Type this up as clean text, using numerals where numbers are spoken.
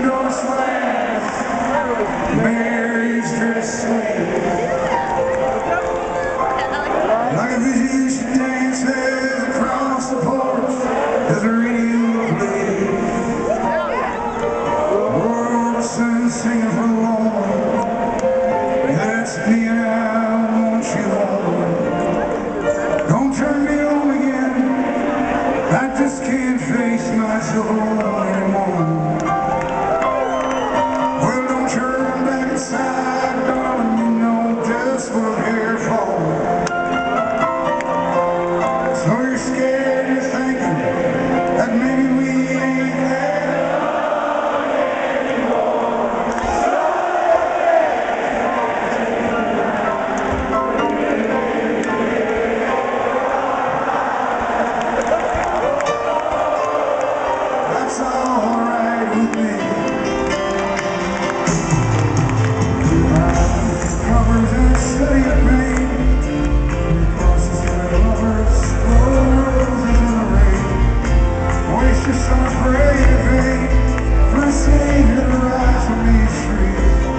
Mary's dressed sweet, like a musician dances across the porch as the radio plays. Robertson singing for Lord, that's me and I want you home. Don't turn me on again, I just can't face myself anymore. Darling, you know just what I'm here for. So you're scared, you're thinking that maybe we ain't there anymore. That's alright with me. Study at me, crosses and lovers, roses in the rain. Waste your summer parade, babe, for a Savior to rise from these streets.